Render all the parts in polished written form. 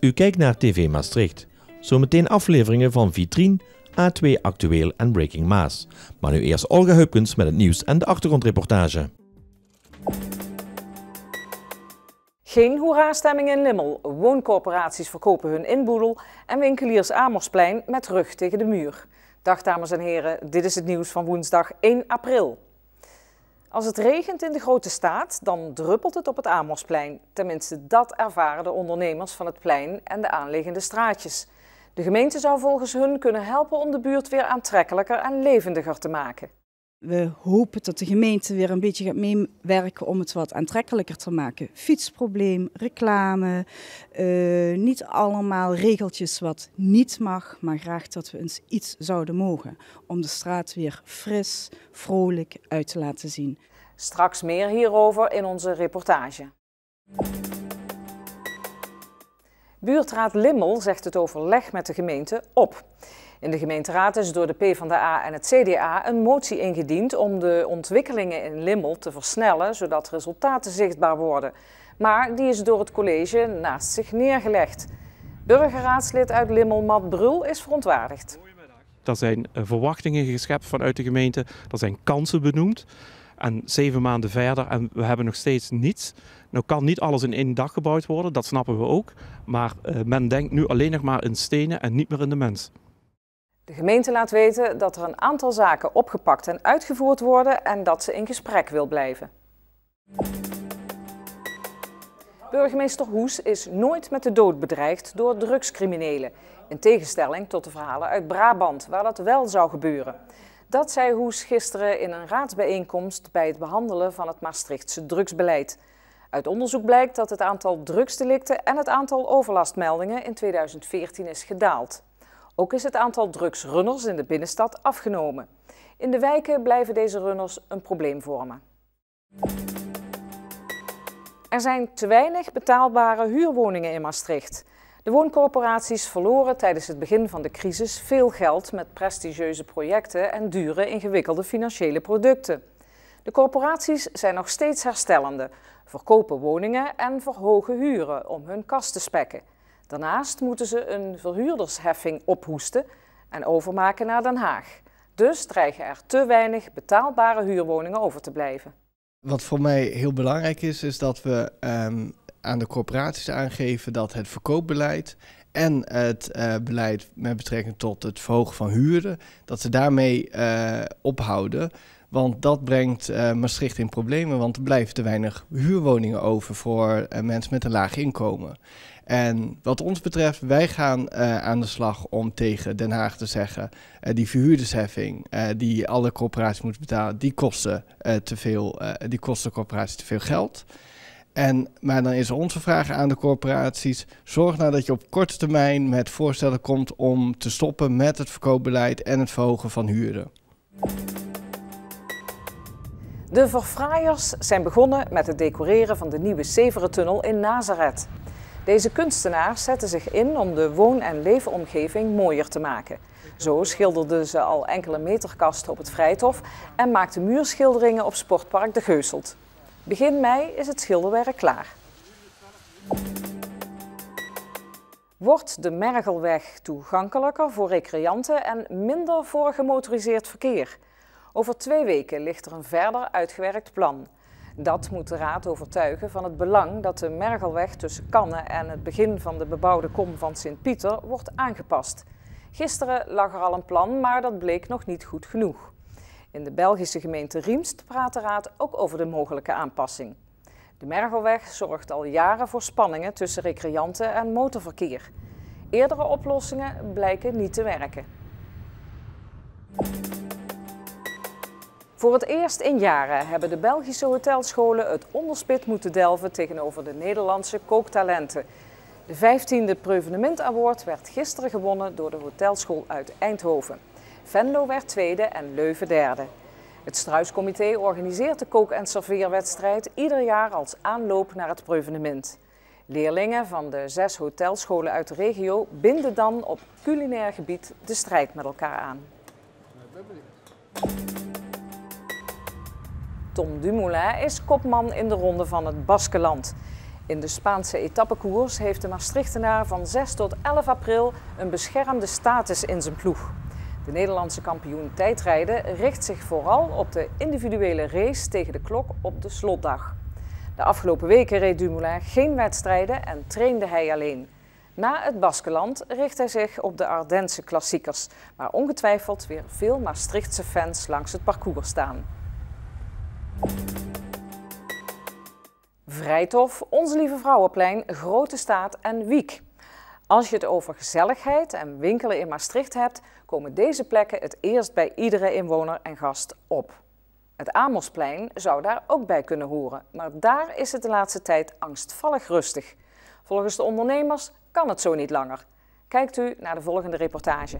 U kijkt naar TV Maastricht. Zometeen afleveringen van Vitrine, A2 Actueel en Breaking Maas. Maar nu eerst Olga Heupkens met het nieuws en de achtergrondreportage. Geen hoera-stemming in Limmel. Wooncorporaties verkopen hun inboedel en winkeliers Amersplein met rug tegen de muur. Dag dames en heren, dit is het nieuws van woensdag 1 april. Als het regent in de grote staat, dan druppelt het op het Amersplein. Tenminste, dat ervaren de ondernemers van het plein en de aanliggende straatjes. De gemeente zou volgens hun kunnen helpen om de buurt weer aantrekkelijker en levendiger te maken. We hopen dat de gemeente weer een beetje gaat meewerken om het wat aantrekkelijker te maken. Fietsprobleem, reclame, niet allemaal regeltjes wat niet mag, maar graag dat we eens iets zouden mogen. Om de straat weer fris, vrolijk uit te laten zien. Straks meer hierover in onze reportage. Buurtraad Limmel zegt het overleg met de gemeente op. In de gemeenteraad is door de PvdA en het CDA een motie ingediend om de ontwikkelingen in Limmel te versnellen, zodat resultaten zichtbaar worden. Maar die is door het college naast zich neergelegd. Burgerraadslid uit Limmel, Mat Brul, is verontwaardigd. Er zijn verwachtingen geschept vanuit de gemeente, er zijn kansen benoemd. En 7 maanden verder en we hebben nog steeds niets. Nou kan niet alles in 1 dag gebouwd worden, dat snappen we ook. Maar men denkt nu alleen nog maar in stenen en niet meer in de mens. De gemeente laat weten dat er een aantal zaken opgepakt en uitgevoerd worden en dat ze in gesprek wil blijven. Burgemeester Hoes is nooit met de dood bedreigd door drugscriminelen. In tegenstelling tot de verhalen uit Brabant, waar dat wel zou gebeuren. Dat zei Hoes gisteren in een raadsbijeenkomst bij het behandelen van het Maastrichtse drugsbeleid. Uit onderzoek blijkt dat het aantal drugsdelicten en het aantal overlastmeldingen in 2014 is gedaald. Ook is het aantal drugsrunners in de binnenstad afgenomen. In de wijken blijven deze runners een probleem vormen. Er zijn te weinig betaalbare huurwoningen in Maastricht. De wooncorporaties verloren tijdens het begin van de crisis veel geld met prestigieuze projecten en dure, ingewikkelde financiële producten. De corporaties zijn nog steeds herstellende, verkopen woningen en verhogen huren om hun kas te spekken. Daarnaast moeten ze een verhuurdersheffing ophoesten en overmaken naar Den Haag. Dus dreigen er te weinig betaalbare huurwoningen over te blijven. Wat voor mij heel belangrijk is dat we aan de corporaties aangeven dat het verkoopbeleid en het beleid met betrekking tot het verhogen van huren, dat ze daarmee ophouden. Want dat brengt Maastricht in problemen, want er blijven te weinig huurwoningen over voor mensen met een laag inkomen. En wat ons betreft, wij gaan aan de slag om tegen Den Haag te zeggen, die verhuurdersheffing die alle corporaties moeten betalen, die kosten de corporaties te veel geld. Maar dan is onze vraag aan de corporaties, zorg nou dat je op korte termijn met voorstellen komt om te stoppen met het verkoopbeleid en het verhogen van huren. De verfraaiers zijn begonnen met het decoreren van de nieuwe Severentunnel in Nazareth. Deze kunstenaars zetten zich in om de woon- en leefomgeving mooier te maken. Zo schilderden ze al enkele meterkasten op het Vrijthof en maakten muurschilderingen op sportpark De Geuselt. Begin mei is het schilderwerk klaar. Wordt de Mergelweg toegankelijker voor recreanten en minder voor gemotoriseerd verkeer? Over 2 weken ligt er een verder uitgewerkt plan. Dat moet de Raad overtuigen van het belang dat de Mergelweg tussen Canne en het begin van de bebouwde kom van Sint-Pieter wordt aangepast. Gisteren lag er al een plan, maar dat bleek nog niet goed genoeg. In de Belgische gemeente Riemst praat de Raad ook over de mogelijke aanpassing. De Mergelweg zorgt al jaren voor spanningen tussen recreanten en motorverkeer. Eerdere oplossingen blijken niet te werken. Voor het eerst in jaren hebben de Belgische hotelscholen het onderspit moeten delven tegenover de Nederlandse kooktalenten. De 15e Preuvenement Award werd gisteren gewonnen door de hotelschool uit Eindhoven. Venlo werd 2e en Leuven 3e. Het Struiscomité organiseert de kook- en serveerwedstrijd ieder jaar als aanloop naar het Preuvenement. Leerlingen van de 6 hotelscholen uit de regio binden dan op culinair gebied de strijd met elkaar aan. Tom Dumoulin is kopman in de ronde van het Baskeland. In de Spaanse etappekoers heeft de Maastrichtenaar van 6 tot 11 april een beschermde status in zijn ploeg. De Nederlandse kampioen tijdrijden richt zich vooral op de individuele race tegen de klok op de slotdag. De afgelopen weken reed Dumoulin geen wedstrijden en trainde hij alleen. Na het Baskenland richt hij zich op de Ardense klassiekers, waar ongetwijfeld weer veel Maastrichtse fans langs het parcours staan. Vrijthof, Onze Lieve Vrouwenplein, Grote Staat en Wiek. Als je het over gezelligheid en winkelen in Maastricht hebt, komen deze plekken het eerst bij iedere inwoner en gast op. Het Amosplein zou daar ook bij kunnen horen, maar daar is het de laatste tijd angstvallig rustig. Volgens de ondernemers kan het zo niet langer. Kijkt u naar de volgende reportage.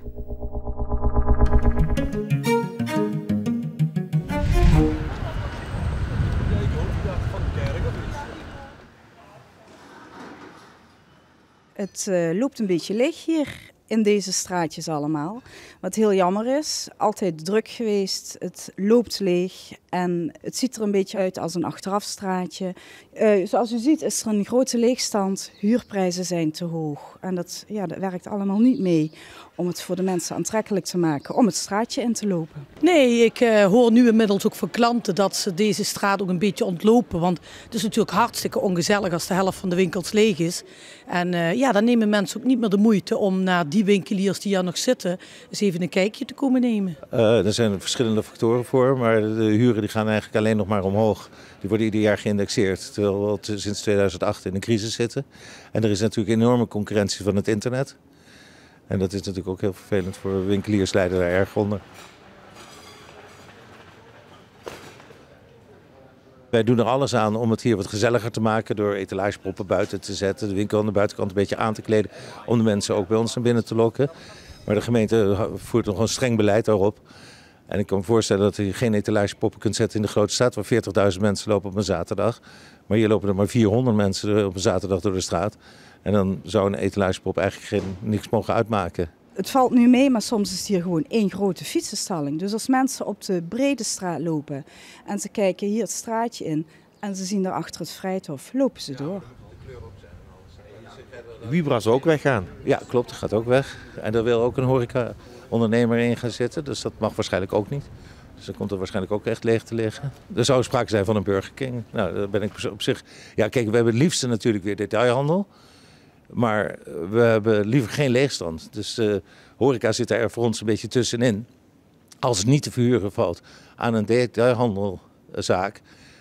Het loopt een beetje leeg hier in deze straatjes allemaal. Wat heel jammer is, altijd druk geweest, het loopt leeg en het ziet er een beetje uit als een achterafstraatje. Zoals u ziet is er een grote leegstand, huurprijzen zijn te hoog en dat werkt allemaal niet mee om het voor de mensen aantrekkelijk te maken om het straatje in te lopen. Nee, ik hoor nu inmiddels ook van klanten dat ze deze straat ook een beetje ontlopen. Want het is natuurlijk hartstikke ongezellig als de helft van de winkels leeg is. En dan nemen mensen ook niet meer de moeite om naar die winkeliers die hier nog zitten eens even een kijkje te komen nemen. Er zijn verschillende factoren voor, maar de huren die gaan eigenlijk alleen nog maar omhoog. Die worden ieder jaar geïndexeerd, terwijl we sinds 2008 in een crisis zitten. En er is natuurlijk enorme concurrentie van het internet. En dat is natuurlijk ook heel vervelend voor winkeliers, lijden daar erg onder. Wij doen er alles aan om het hier wat gezelliger te maken door etalageproppen buiten te zetten. De winkel aan de buitenkant een beetje aan te kleden om de mensen ook bij ons naar binnen te lokken. Maar de gemeente voert nog een streng beleid daarop. En ik kan me voorstellen dat je geen etalagepoppen kunt zetten in de Grote Stad waar 40.000 mensen lopen op een zaterdag. Maar hier lopen er maar 400 mensen op een zaterdag door de straat. En dan zou een etalagepop eigenlijk niks mogen uitmaken. Het valt nu mee, maar soms is het hier gewoon één grote fietsenstalling. Dus als mensen op de brede straat lopen en ze kijken hier het straatje in en ze zien daarachter het Vrijthof, lopen ze door. Vibra zou ook weggaan. Ja, klopt, dat gaat ook weg. En daar wil ook een horeca-ondernemer in gaan zitten, dus dat mag waarschijnlijk ook niet. Dus dan komt er waarschijnlijk ook echt leeg te liggen. Er zou sprake zijn van een Burger King. Nou, daar ben ik op zich... Ja, kijk, we hebben het liefste natuurlijk weer detailhandel. Maar we hebben liever geen leegstand. Dus horeca zit er voor ons een beetje tussenin. Als het niet te verhuren valt aan een detailhandelzaak,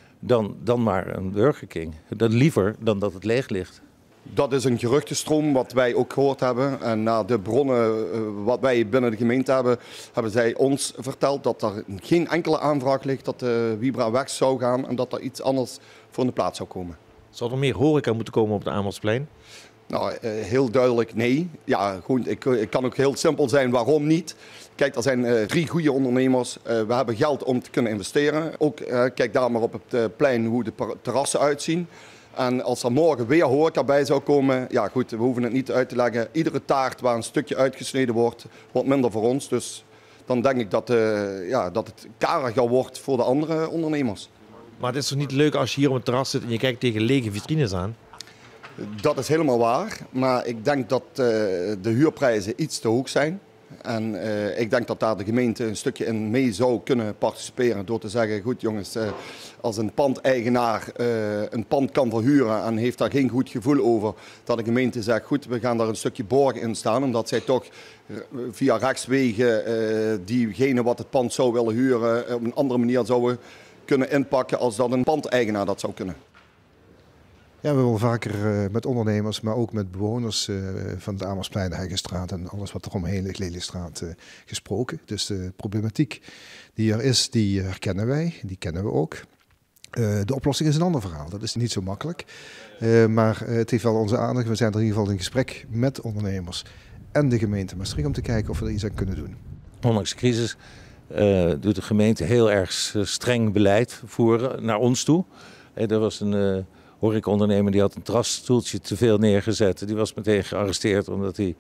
dan maar een Burger King. Dat liever dan dat het leeg ligt. Dat is een geruchtenstroom wat wij ook gehoord hebben. En naar de bronnen wat wij binnen de gemeente hebben, hebben zij ons verteld dat er geen enkele aanvraag ligt dat de Vibra weg zou gaan en dat er iets anders voor in de plaats zou komen. Zal er meer horeca moeten komen op het Amosplein? Nou, heel duidelijk nee. Ja, goed, ik kan ook heel simpel zijn waarom niet. Kijk, er zijn 3 goede ondernemers. We hebben geld om te kunnen investeren. Ook kijk daar maar op het plein hoe de terrassen uitzien. En als er morgen weer horeca bij zou komen, ja goed, we hoeven het niet uit te leggen. Iedere taart waar een stukje uitgesneden wordt, wordt minder voor ons. Dus dan denk ik dat het kariger wordt voor de andere ondernemers. Maar het is toch niet leuk als je hier op het terras zit en je kijkt tegen lege vitrines aan? Dat is helemaal waar, maar ik denk dat de huurprijzen iets te hoog zijn. En ik denk dat daar de gemeente een stukje in mee zou kunnen participeren door te zeggen, goed jongens, als een pandeigenaar een pand kan verhuren en heeft daar geen goed gevoel over, dat de gemeente zegt, goed, we gaan daar een stukje borg in staan, omdat zij toch via rechtswegen diegene wat het pand zou willen huren op een andere manier zouden kunnen inpakken als dat een pandeigenaar dat zou kunnen. Ja, we hebben vaker met ondernemers, maar ook met bewoners van de Amosplein, de Heggenstraat en alles wat er omheen ligt, Lelyststraat, gesproken. Dus de problematiek die er is, die herkennen wij, die kennen we ook. De oplossing is een ander verhaal, dat is niet zo makkelijk. Maar het heeft wel onze aandacht. We zijn er in ieder geval in gesprek met ondernemers en de gemeente Maastricht om te kijken of we er iets aan kunnen doen. Ondanks de crisis doet de gemeente heel erg streng beleid voeren naar ons toe. Er was een horecaondernemer die had een terrasstoeltje te veel neergezet. Die was meteen gearresteerd omdat hij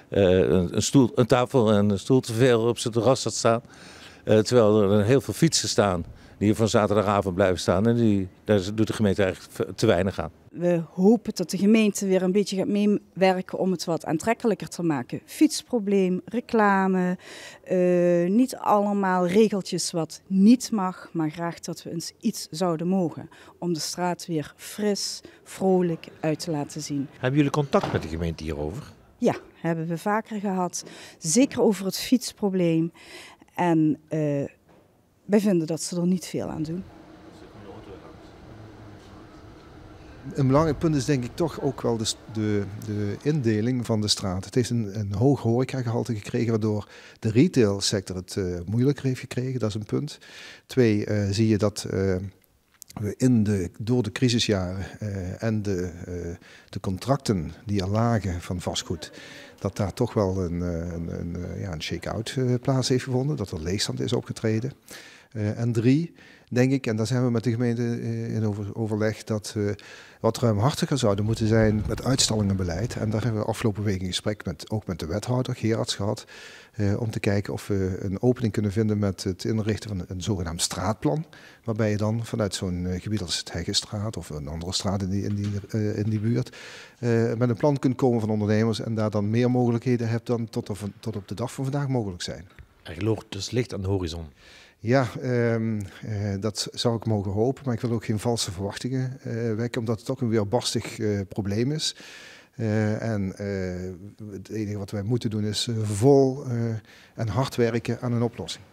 een tafel en een stoel te veel op zijn terras had staan. Terwijl er heel veel fietsen staan die van zaterdagavond blijven staan. En daar doet de gemeente eigenlijk te weinig aan. We hopen dat de gemeente weer een beetje gaat meewerken om het wat aantrekkelijker te maken. Fietsprobleem, reclame, niet allemaal regeltjes wat niet mag, maar graag dat we eens iets zouden mogen. Om de straat weer fris, vrolijk uit te laten zien. Hebben jullie contact met de gemeente hierover? Ja, hebben we vaker gehad. Zeker over het fietsprobleem. En wij vinden dat ze er niet veel aan doen. Een belangrijk punt is denk ik toch ook wel de indeling van de straat. Het heeft een hoog horecagehalte gekregen, waardoor de retailsector het moeilijker heeft gekregen. Dat is een punt. 2, zie je dat we door de crisisjaren en de contracten die er lagen van vastgoed, dat daar toch wel een shake-out plaats heeft gevonden, dat er leegstand is opgetreden. En 3, denk ik, en daar zijn we met de gemeente in overleg, dat we wat ruimhartiger zouden moeten zijn met uitstallingenbeleid. En daar hebben we afgelopen week een gesprek ook met de wethouder Gerards gehad, om te kijken of we een opening kunnen vinden met het inrichten van een zogenaamd straatplan. Waarbij je dan vanuit zo'n gebied als het Heggenstraat of een andere straat in die buurt met een plan kunt komen van ondernemers en daar dan meer mogelijkheden hebt dan tot op de dag van vandaag mogelijk zijn. Er loopt dus licht aan de horizon. Ja, dat zou ik mogen hopen, maar ik wil ook geen valse verwachtingen wekken, omdat het ook een weerbarstig probleem is. Het enige wat wij moeten doen is vol en hard werken aan een oplossing.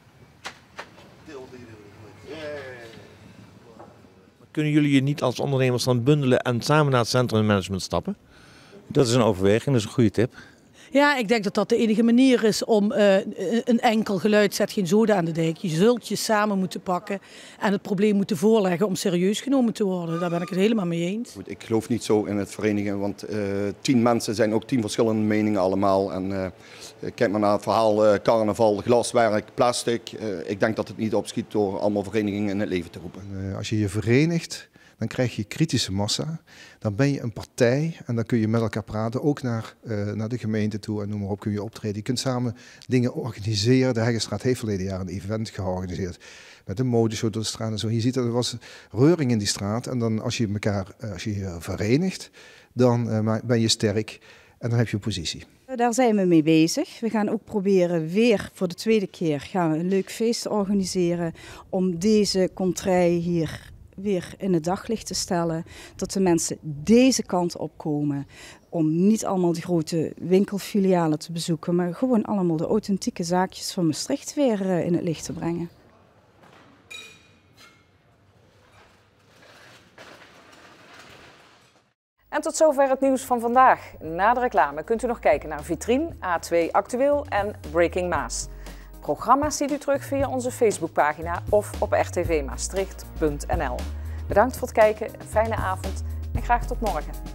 Kunnen jullie je niet als ondernemers dan bundelen en samen naar het centrum management stappen? Dat is een overweging, dat is een goede tip. Ja, ik denk dat dat de enige manier is om een enkel geluid zet geen zoden aan de dijk. Je zult je samen moeten pakken en het probleem moeten voorleggen om serieus genomen te worden. Daar ben ik het helemaal mee eens. Goed, ik geloof niet zo in het verenigen, want 10 mensen zijn ook 10 verschillende meningen allemaal. En kijk maar naar het verhaal carnaval, glaswerk, plastic. Ik denk dat het niet opschiet door allemaal verenigingen in het leven te roepen. Als je je verenigt, dan krijg je kritische massa. Dan ben je een partij en dan kun je met elkaar praten, ook naar de gemeente toe en noem maar op, kun je optreden. Je kunt samen dingen organiseren. De Heggenstraat heeft verleden jaar een event georganiseerd met een modeshow door de straat en zo. Je ziet dat er was reuring in die straat en dan als je je verenigt, dan ben je sterk en dan heb je een positie. Daar zijn we mee bezig. We gaan ook proberen weer voor de tweede keer gaan we een leuk feest organiseren om deze contrij hier weer in het daglicht te stellen, dat de mensen deze kant op komen om niet allemaal die grote winkelfilialen te bezoeken, maar gewoon allemaal de authentieke zaakjes van Maastricht weer in het licht te brengen. En tot zover het nieuws van vandaag. Na de reclame kunt u nog kijken naar Vitrine, A2 Actueel en Breaking Maas. Programma's ziet u terug via onze Facebookpagina of op rtvmaastricht.nl. Bedankt voor het kijken, een fijne avond en graag tot morgen.